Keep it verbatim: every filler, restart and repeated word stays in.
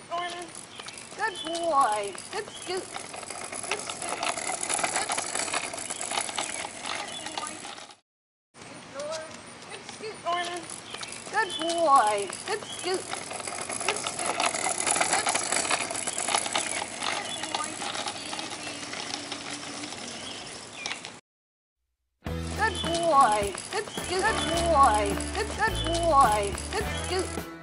Norman. Good boy. Good scoot. Good scoot. Good scoot. Good boy. Good scoot, Norman. Good boy. Good scoot. Good scoot. Good scoot. Good boy. Easy. Good boy. Good scoot. Good boy. Good good boy. Good scoot.